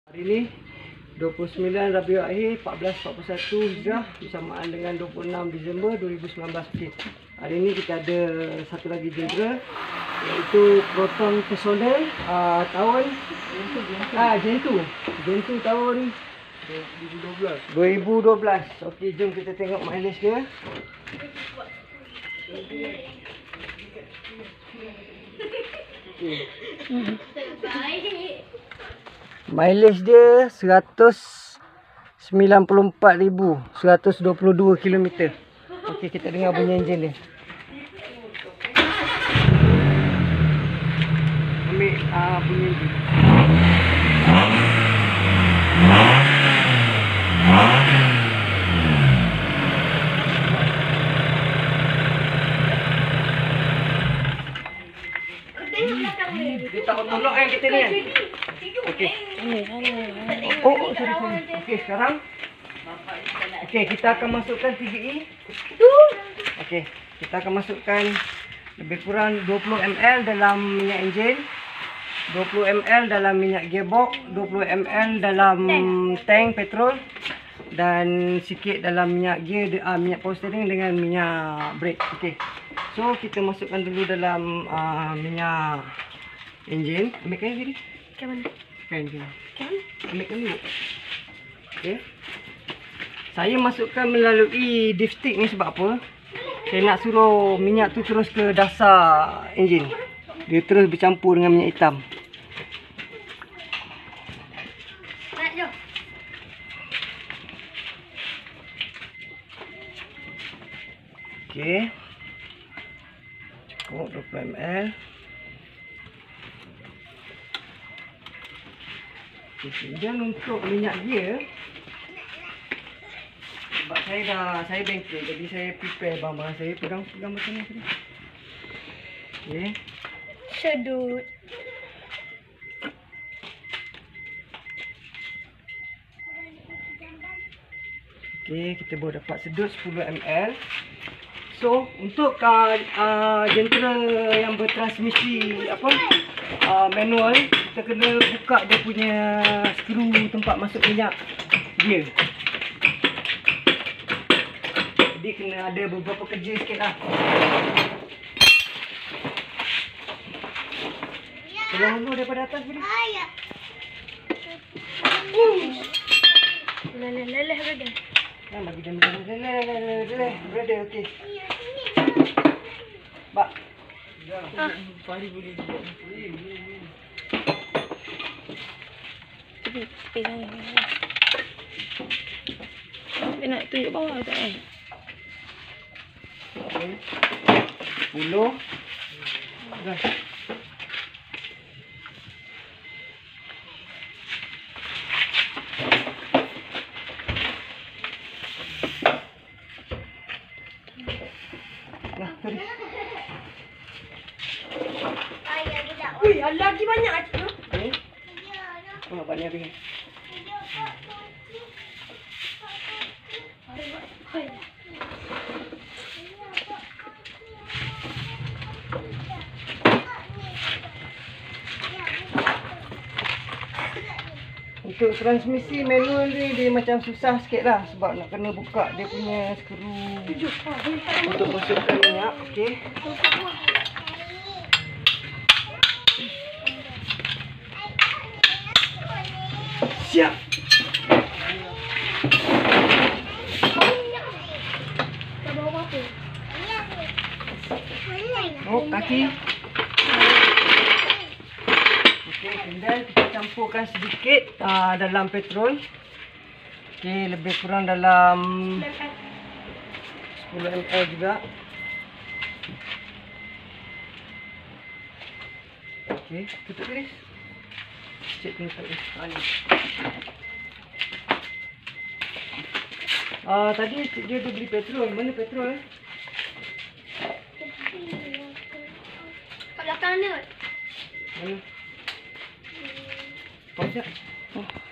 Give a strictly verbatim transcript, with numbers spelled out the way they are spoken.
Hari ini dua puluh sembilan Rabiul Akhir seribu empat ratus empat puluh satu Hijrah bersamaan dengan dua puluh enam Disember dua ribu sembilan belas. Okay. Hari ini kita ada satu lagi jendera, iaitu Proton Personel uh, tahun ah Gentu. Gentu tahun dua ribu dua belas. Okey, jom kita tengok mileage dia. Okay. Mileage dia seratus sembilan puluh empat ribu seratus dua puluh dua kilometer. Okey, kita dengar bunyi enjin dia. Ambil uh, bunyi enjin. Dia tak tolak kan kita ni kan? Okey. Oh, oh, sorry, sorry. Okey, sekarang okey, kita akan masukkan tiga E. Okey, kita akan masukkan lebih kurang dua puluh mililiter dalam minyak enjin, dua puluh mililiter dalam minyak gearbox, dua puluh mililiter dalam tank petrol dan sikit dalam minyak gear, uh, minyak power steering dengan minyak brake. Okey. So, kita masukkan dulu dalam uh, minyak enjin. Ambil kain sini. Kain mana? Kain sini. Kain? Ambil kain dulu. Okey. Saya masukkan melalui dipstick ni sebab apa? Saya nak suruh minyak tu terus ke dasar enjin. Dia terus bercampur dengan minyak hitam. Nak jom. Okey. Cukup dua puluh mililiter. Kemudian untuk minyak gear, sebab saya dah saya bengkel, jadi saya prepare barang-barang saya. Pegang pegang macam ni tadi. Okey. Sedut. Okey, kita baru dapat sedut sepuluh mililiter. So, untuk uh, uh, jentera yang bertransmisi apa uh, manual, kita kena buka dia punya skru tempat masuk minyak gear. Jadi kena ada beberapa kerja sikit lah. Tolong dulu daripada atas boleh? Leleh-leleh brother. Nah, bagi dia macam ni. Leleh, brother, okey. Bak. Ah. Pari boleh. Tepi, tepi sana. Dia nak tunjuk bawah tak kan? Okey. sepuluh. Dah. Nah, tadi. Ui, lagi banyak tu. Ni. Oh, banyak ni. Untuk transmisi manual ni dia macam susah sikit lah, sebab nak kena buka dia punya skru untuk masukkan minyak. Okey. Siap. Oh, kaki. Okey, kemudian kita campurkan sedikit uh, dalam petrol. Okey, lebih kurang dalam sepuluh mililiter juga. Okey, tutup guys. Cek ni tak ni. Ah, tadi dia ada beli petrol. Mana petrol? Kat belakang ni. Mana? Kau sekejap. Oh.